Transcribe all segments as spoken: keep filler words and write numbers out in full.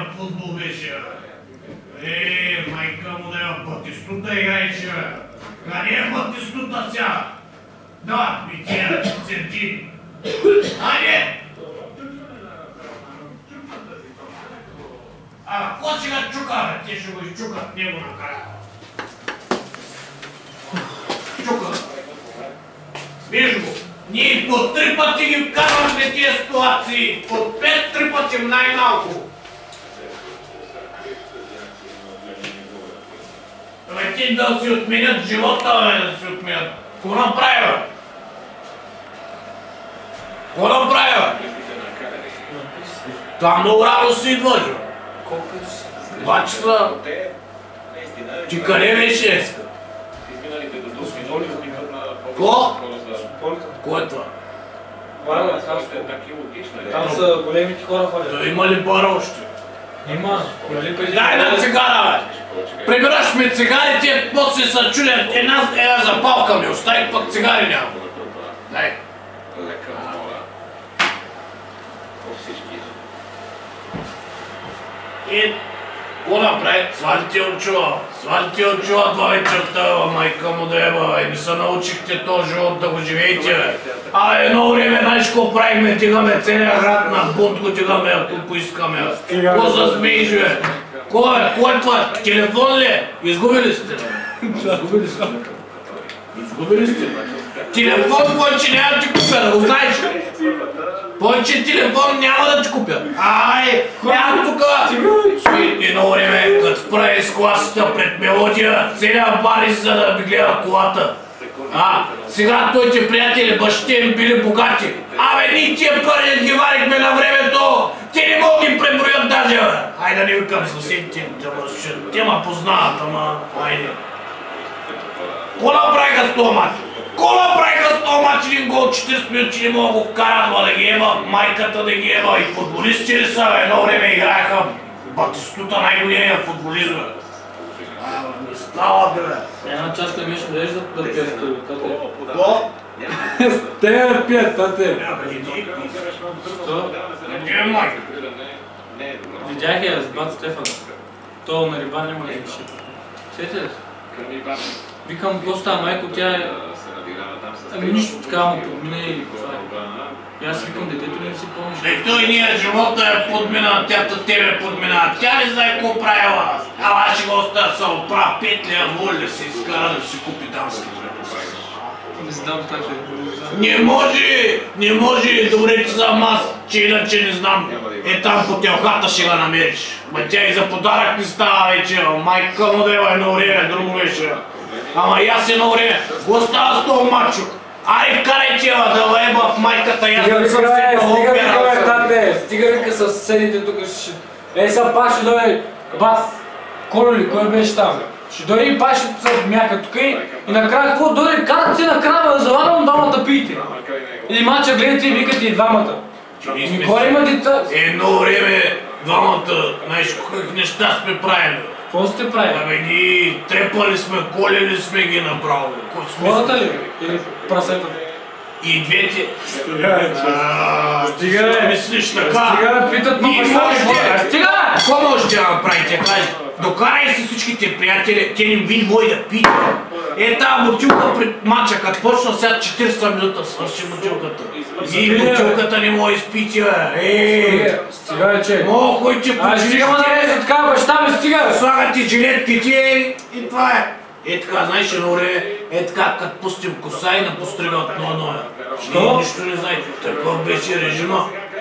футбол беше. Е, майка му да я Батистута играеше. Къде е Батистута сега? Да, ми тя седи. Айде! А, какво си го чука, бе? Те ще го изчукат него накрая. Чука. Виж го. Ние по три пъти ги вкарваме тия ситуации. По пет три пъти най-малко. Бе, ти да си отменят живота, бе, да си отменят. Ко направи, бе? Ко направи, бе? Това много рано си идваш, бе. Два часа. Ти къде беше днеска? Ко? Ко е това? Там са големите хора ходят. Да има ли бара още? Има. Дай на цигара, бе! Прибираш ми цигарите, после се чудят една, една запалка ми остави, пък цигари няма. Дай. И какво направи? Свали ти очува. Свали ти очува това вечерта, майка му да еба. И не се научихте този живот да го живеете, бе. А едно време, знаеш какво правихме? Тигаме целия град на бунт, го тигаме, ако поискаме. Какво засмеиш, бе? Кой е? Кой е това? Телефон ли е? Изгубили сте, бе? Изгубили сте. Изгубили сте. Телефон повече няма да ти купя, да го знаеш. Повече телефон няма да ти купя. Ай, няма тука. Едно време, като справи с класата пред Мелодия, целият бар за да ми гледа колата. А, сега твоите приятели, бащите им били богати. Абе, ние тия пари ги варихме на времето. Те не могат ги преброят даже, бе. Айде да не викам съседите, те ма познават, ама айде. Ко направиха с този мач? Ко направиха с този мач един гол четиридесет минути, не мога го вкарат, да ги ема майката да ги ема. И футболисти ли са, бе? Едно време играеха Батистута, най-големия футболист, бе. Не става, бе. Една чашка ми ще дадеш да пият с това, тате. Ко? Те да пият, тате. Няма да ги пият. Що? Къде е майка? Видях я с бат Стефан. То на риба няма да реши. Сете ли? Викам, какво става, майко, тя е... Ами нищо така му подмина и това е. И аз викам, детето не си помниш. Бе, той ние живота е подмина, тята тебе подмина. Тя не знае какво правила. Ала аз ще го оставя да се оправя пет лева, моля да се изкара да си купи дамски препуски. Не знам, тате. Не може, не може, добре че съм аз, че иначе не знам. Е там по телхата ще го намериш. Ма тя и за подарък не става вече, майка му да е едно време, друго беше. Ама и аз едно време, го става с този мачо. Ай, вкарай че да леба в майката, аз да съм се много Стига опирал. вика, тате, стига вика с съседите тук ще... Ей, сега пак ще дойде, бат, Коло ли, кой беше там? Ще дойде и пак ще се мяка тук и накрая какво дойде, карат се накрая да заварвам двамата пиете. И мача гледате и викате и двамата. И горе има деца. Едно време двамата, знаеш, какви неща сме правили. Какво сте правили? Абе, ние трепали сме, колели сме ги направо. Хората ли? Или прасетата? И двете. Стига бе! Мислиш така? Стига бе, питат ма Ние баща ми можете! хора! Стига! Какво можете да направите? Кажи, докарай си всичките приятели, те не ви мой да пият. Е, тази бутилка пред мача, като почна сега четиридесет минута свърши бутилката. И бутилката не може изпити, бе. Е, стига бе, че. Мога ходите по Ай, стига ма да за така, баща ми, стига! Слагате жилетките и това е. Е така, знаеш, едно време, е така, като пустим коса и напостригат ноя-ноя. Що? Нищо не знаете. Такъв беше режима.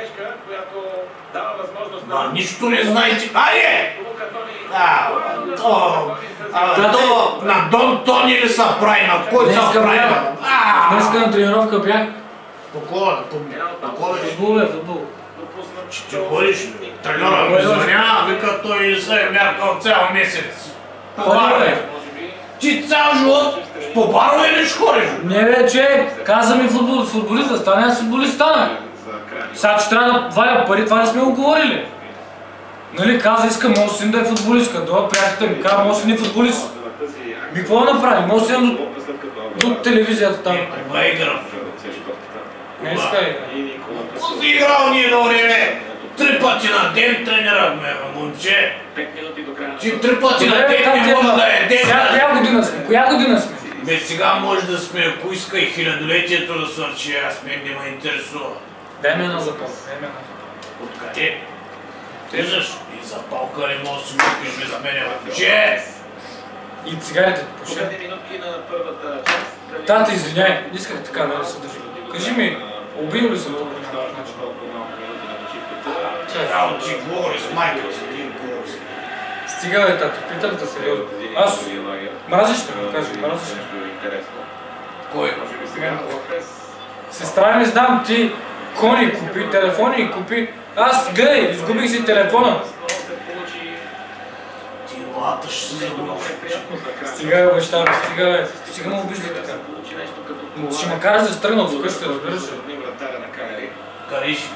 Ба, нищо не знаете. Айде! А, то... То... На Дон Тони ли са прави? На кой са прави? Днеска на тренировка бях. По кола? По кола? Футбол е, футбол. Че ти ходиш? Треньора ме звъня, вика той не се е мяркал цял месец. Ходи бе! Ти цял живот по барове ли ще ходиш? Не бе, че каза ми футбол, футболист да стане, аз футболист стана. Сега, че трябва да валя пари, това не сме го говорили. Нали, каза, иска моят син да е футболистка. Дойде приятелите ми, каза, моят син е футболист. Ми какво да направи? Моят син до, до телевизията там. Това е игра. Не иска игра. Какво си играл ние на време? Три пъти на ден тренирахме, момче. пет минути до края. Ти три пъти на ден не може да е ден. Сега коя година сме? Коя година сме? Бе, сега може да сме, ако иска и хилядолетието да свърши, аз мен не ме интересува. Дай ме една запалка, дай ме една запалка. Откъде? Виждаш? И запалка не може да си купиш без мене, момче. И цигарите пуши. Последни минутки на първата част. Тата, извиняй, не исках така да се държи. Кажи ми, убил ли съм тук по някакъв начин? Трябва ти говори с майка си, ти говори с. Стига бе, тата, питам те сериозно. Аз мразиш ли ме, кажи, мразиш ли? Кой? Сестра, не знам, ти кони купи, телефони купи. Аз, гледай, изгубих си телефона. Ти лата ще се загубиш. Стига бе, баща бе, стига бе. Стига ме обижда така. Ще ме кажеш да се тръгна от вкъщи, разбираш ли? Къде ще?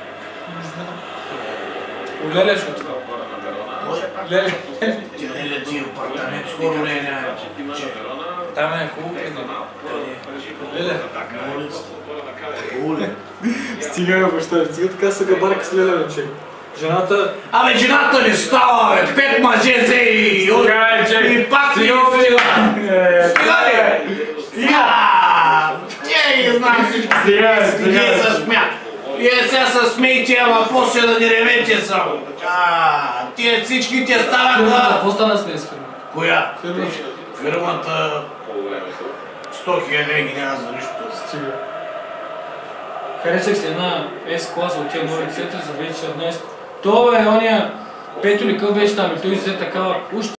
Олеле ще това. Леле. Ти не да ти апартамент скоро не е няма. Там е хубаво при него. Леле. На улицата. Уле. Стига бе, баща бе, стига така са габарка с Леле, че. Жената... Абе, жената не става, бе! Пет мъже се и... Стига бе, че... И пак не стига! Стига ли? Стига! Тя ги знам всички. Стига бе, стига Вие бе. се смя. Вие сега се смейте, ама после да не ревете само. Ааа, тия всички те стават да... Какво стана с нея с фирмата? Коя? Фирмата. Фирмата... сто хиляди ги няма за нищо. Стига. Харесах си една S-класа от тия нови център за две хиляди и седемнадесета. Това е ония... Пето ли къв беше там и той взе такава... Уж